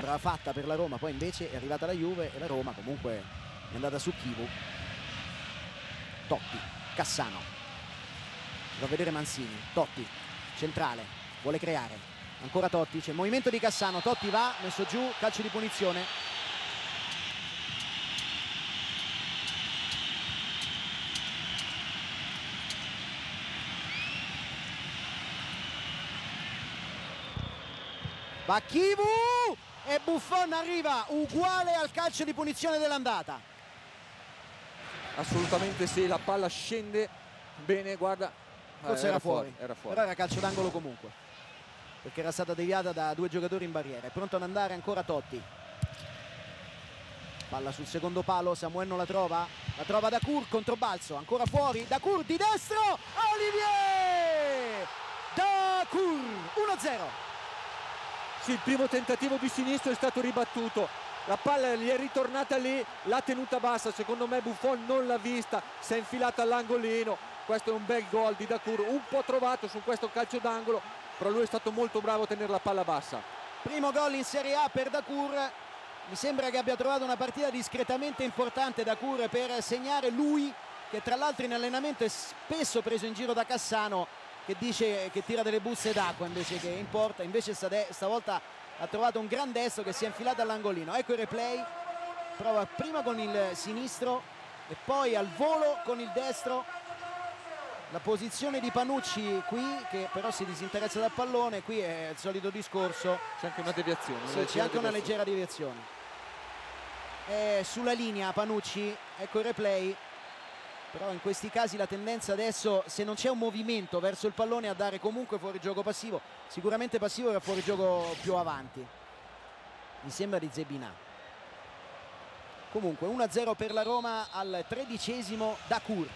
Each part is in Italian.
sembrava fatta per la Roma, poi invece è arrivata la Juve e la Roma comunque è andata su Chivu. Totti, Cassano, va a vedere Mancini, Totti, centrale, vuole creare, ancora Totti, c'è il movimento di Cassano, Totti va, messo giù, calcio di punizione. Va Chivu e Buffon arriva uguale al calcio di punizione dell'andata. Assolutamente sì, la palla scende bene, guarda. Forse era fuori, era fuori. però era calcio d'angolo comunque, perché era stata deviata da due giocatori in barriera. È pronto ad andare ancora Totti. Palla sul secondo palo, Samuel non la trova Dacour, controbalzo, ancora fuori, Dacour di destro, Olivier! Dacour, 1-0. Sì, il primo tentativo di sinistro è stato ribattuto, la palla gli è ritornata lì, l'ha tenuta bassa, secondo me Buffon non l'ha vista, si è infilata all'angolino. Questo è un bel gol di Dacour, un po' trovato su questo calcio d'angolo, però lui è stato molto bravo a tenere la palla bassa. Primo gol in Serie A per Dacour, mi sembra che abbia trovato una partita discretamente importante Dacour per segnare, lui che tra l'altro in allenamento è spesso preso in giro da Cassano, che dice che tira delle buste d'acqua invece che in porta, invece stavolta ha trovato un gran destro che si è infilato all'angolino. Ecco il replay, prova prima con il sinistro e poi al volo con il destro. La posizione di Panucci qui, che però si disinteressa dal pallone, qui è il solito discorso. C'è anche una deviazione. Sì, c'è anche una leggera deviazione. È sulla linea Panucci, ecco il replay. Però in questi casi la tendenza adesso, se non c'è un movimento verso il pallone, a dare comunque fuorigioco passivo. Sicuramente passivo era fuorigioco più avanti. Mi sembra di Zebinà. Comunque 1-0 per la Roma al 13esimo, Dacour.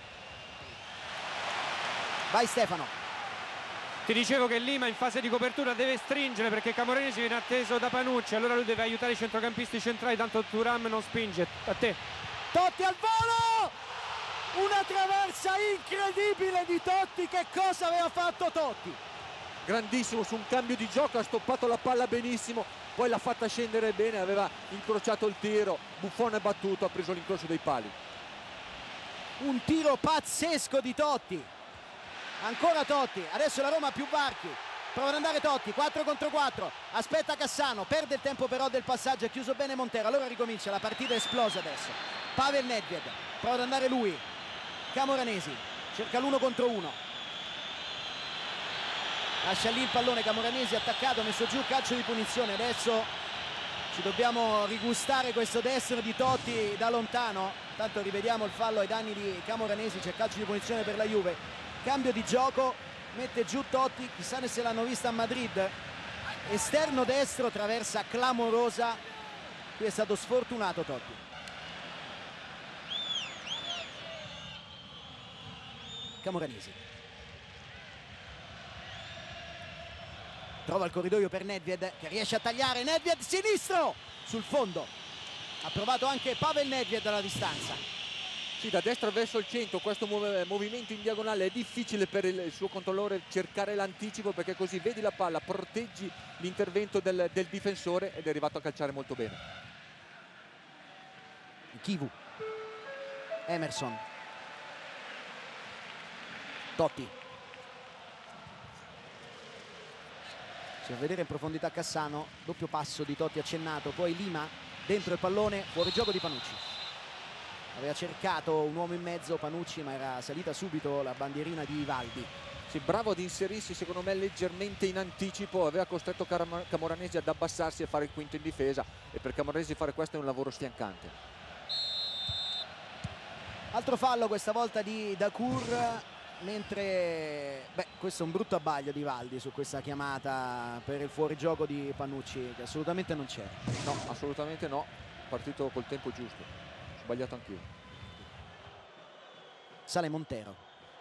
Vai Stefano. Ti dicevo che Lima in fase di copertura deve stringere perché Camoranesi viene atteso da Panucci, allora lui deve aiutare i centrocampisti centrali, tanto Thuram non spinge. A te. Totti al volo! Una traversa incredibile di Totti, che cosa aveva fatto Totti? Grandissimo, su un cambio di gioco ha stoppato la palla benissimo, poi l'ha fatta scendere bene, aveva incrociato il tiro, Buffon è battuto, ha preso l'incrocio dei pali. Un tiro pazzesco di Totti. Ancora Totti, adesso la Roma ha più varchi, prova ad andare Totti, 4 contro 4, aspetta Cassano, perde il tempo però del passaggio, è chiuso bene Montero, allora ricomincia, la partita è esplosa adesso. Pavel Nedved, prova ad andare lui, Camoranesi, cerca l'1 contro 1, lascia lì il pallone Camoranesi, attaccato, messo giù, calcio di punizione. Adesso ci dobbiamo rigustare questo destro di Totti da lontano, tanto rivediamo il fallo ai danni di Camoranesi, c'è calcio di punizione per la Juve. Cambio di gioco, mette giù Totti, chissà se l'hanno vista a Madrid, esterno destro, traversa clamorosa, qui è stato sfortunato Totti. Camoranesi trova il corridoio per Nedved che riesce a tagliare, Nedved sinistro sul fondo, ha provato anche Pavel Nedved dalla distanza. Sì, da destra verso il centro, questo movimento in diagonale è difficile per il suo controllore cercare l'anticipo, perché così vedi la palla, proteggi l'intervento del difensore, ed è arrivato a calciare molto bene. Chivu, Emerson, Totti, si va a vedere in profondità Cassano, doppio passo di Totti accennato, poi Lima dentro il pallone, fuori gioco di Panucci. Aveva cercato un uomo in mezzo Panucci, ma era salita subito la bandierina di Ivaldi. Sì, bravo ad inserirsi secondo me leggermente in anticipo, aveva costretto Camoranesi ad abbassarsi e fare il quinto in difesa, e per Camoranesi fare questo è un lavoro sfiancante. Altro fallo questa volta di Dacour, mentre questo è un brutto abbaglio di Ivaldi su questa chiamata per il fuorigioco di Panucci, che assolutamente non c'era. No, assolutamente no, partito col tempo giusto, sbagliato anch'io. Sale Montero,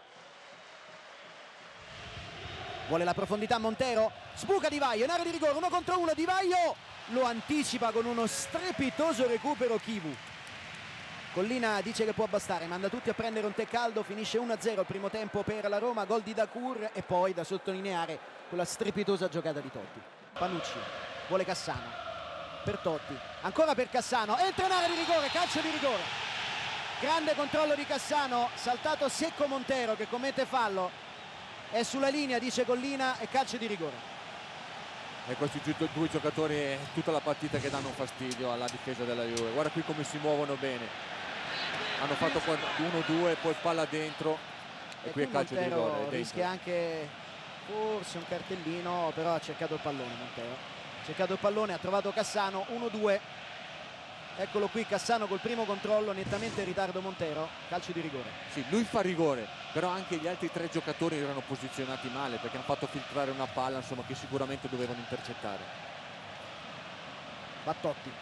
vuole la profondità Montero, sbuca Di Vaio in area di rigore, 1 contro 1, Di Vaio lo anticipa con uno strepitoso recupero Chivu. Collina dice che può bastare, manda tutti a prendere un tè caldo, finisce 1-0 il primo tempo per la Roma, gol di Dacour, e poi da sottolineare quella strepitosa giocata di Totti. Panucci vuole Cassano, per Totti, ancora per Cassano, entra in area di rigore, calcio di rigore. Grande controllo di Cassano, saltato secco Montero che commette fallo, è sulla linea, dice Collina, e calcio di rigore. E questi due giocatori è tutta la partita che danno fastidio alla difesa della Juve. Guarda qui come si muovono bene, hanno fatto 1-2, poi palla dentro e qui è calcio di rigore. Rischia anche forse un cartellino, però ha cercato il pallone Montero, ha cercato il pallone, ha trovato Cassano. 1-2, eccolo qui Cassano col primo controllo, nettamente in ritardo Montero, calcio di rigore. Sì, lui fa rigore, però anche gli altri tre giocatori erano posizionati male perché hanno fatto filtrare una palla, insomma, che sicuramente dovevano intercettare. Battotti,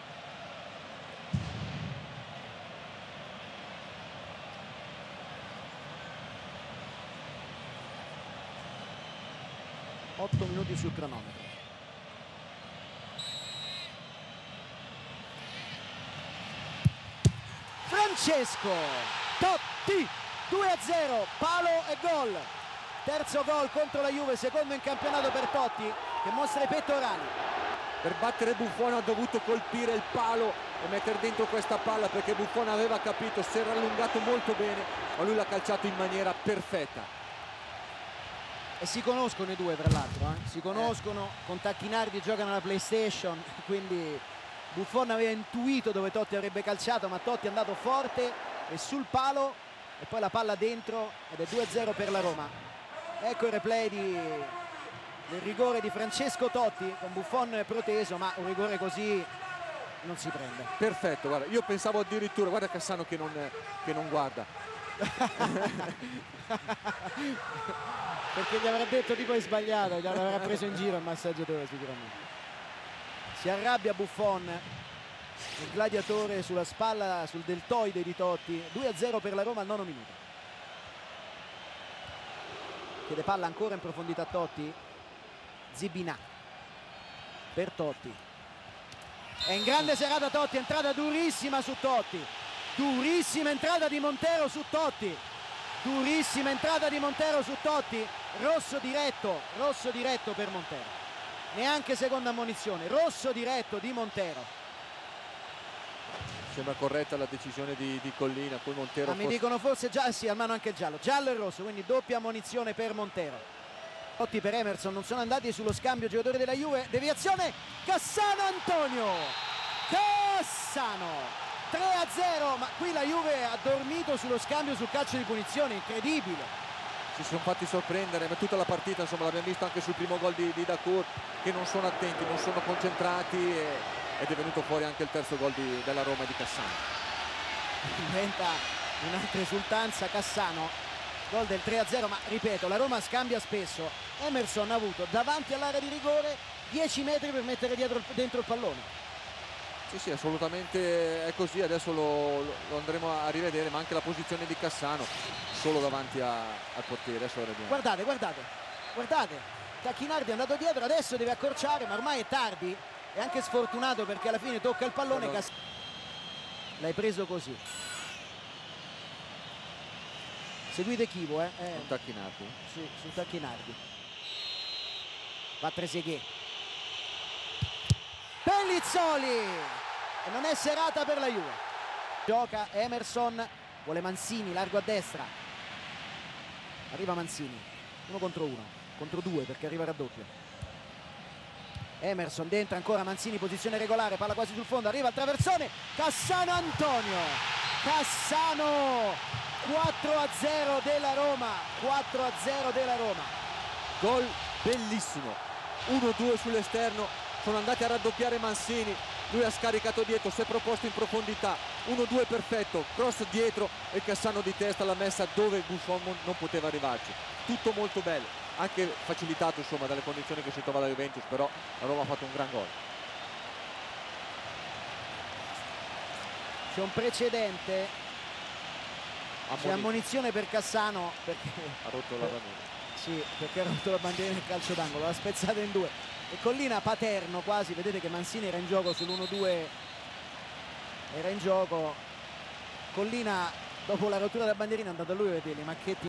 otto minuti sul cronometro. Francesco Totti, 2-0, palo e gol. Terzo gol contro la Juve, secondo in campionato per Totti, che mostra i pettorali. Per battere Buffon ha dovuto colpire il palo e mettere dentro questa palla, perché Buffon aveva capito, si era allungato molto bene, ma lui l'ha calciato in maniera perfetta. E si conoscono i due, tra l'altro, si conoscono, con Tacchinardi giocano alla PlayStation, quindi Buffon aveva intuito dove Totti avrebbe calciato, ma Totti è andato forte e sul palo, e poi la palla dentro, ed è 2-0 per la Roma. Ecco il replay del rigore di Francesco Totti, con Buffon proteso, ma un rigore così non si prende. Perfetto, guarda, io pensavo addirittura, guarda Cassano che non guarda. Perché gli avrà detto tipo hai sbagliato, gli avrà preso in giro il massaggiatore sicuramente. Si arrabbia Buffon, il gladiatore sulla spalla, sul deltoide di Totti. 2-0 per la Roma al 9° minuto. Chiede palla ancora in profondità Totti. Zibinà per Totti. È in grande serata Totti, entrata durissima su Totti. Durissima entrata di Montero su Totti. Durissima entrata di Montero su Totti. Rosso diretto per Montero. Neanche seconda ammonizione, rosso diretto di Montero. Sembra corretta la decisione di Collina, poi Montero. Ma mi dicono forse già, sì, almeno anche giallo e rosso, quindi doppia ammonizione per Montero. Totti per Emerson, non sono andati sullo scambio giocatori della Juve. Deviazione, Cassano Antonio. Cassano. 3-0, ma qui la Juve ha dormito sullo scambio sul calcio di punizione, incredibile. Si sono fatti sorprendere, ma tutta la partita, insomma, l'abbiamo visto anche sul primo gol di Dacour, che non sono attenti, non sono concentrati, ed è venuto fuori anche il terzo gol della Roma e di Cassano. Diventa un'altra esultanza Cassano, gol del 3-0, ma ripeto, la Roma scambia spesso. Emerson ha avuto davanti all'area di rigore 10 metri per mettere dentro il pallone. Sì, assolutamente è così, adesso lo andremo a rivedere, ma anche la posizione di Cassano solo davanti al portiere. Adesso guardate, Tacchinardi è andato dietro, adesso deve accorciare, ma ormai è tardi, è anche sfortunato perché alla fine tocca il pallone. L'hai preso così. Seguite Chivo, Su Tacchinardi. Sì, su Tacchinardi. Va Trezeguet. Pellizzoli, e non è serata per la Juve. Gioca Emerson, vuole Mancini, largo a destra. Arriva Mancini, 1 contro 1, contro 2 perché arriva il raddoppio. Emerson dentro ancora, Mancini posizione regolare, palla quasi sul fondo, arriva il traversone, Cassano Antonio. Cassano, 4-0 della Roma, 4-0 della Roma. Gol bellissimo, 1-2 sull'esterno. Sono andati a raddoppiare Mancini, lui ha scaricato dietro, si è proposto in profondità, 1-2 perfetto, cross dietro e Cassano di testa l'ha messa dove Buffon non poteva arrivarci. Tutto molto bello, anche facilitato insomma dalle condizioni che si trova la Juventus, però la Roma ha fatto un gran gol. C'è un precedente, c'è ammonizione per Cassano perché ha rotto la bandiera. Sì, perché ha rotto la bandiera nel calcio d'angolo, l'ha spezzata in due. E Collina paterno quasi, vedete che Mancini era in gioco sull'1-2, era in gioco. Collina dopo la rottura della bandierina è andato a lui a vederli, ma che